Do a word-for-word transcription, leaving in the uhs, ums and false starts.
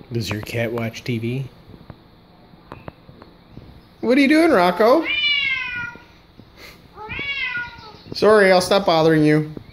Does your cat watch T V? What are you doing, Rocco? Sorry, I'll stop bothering you.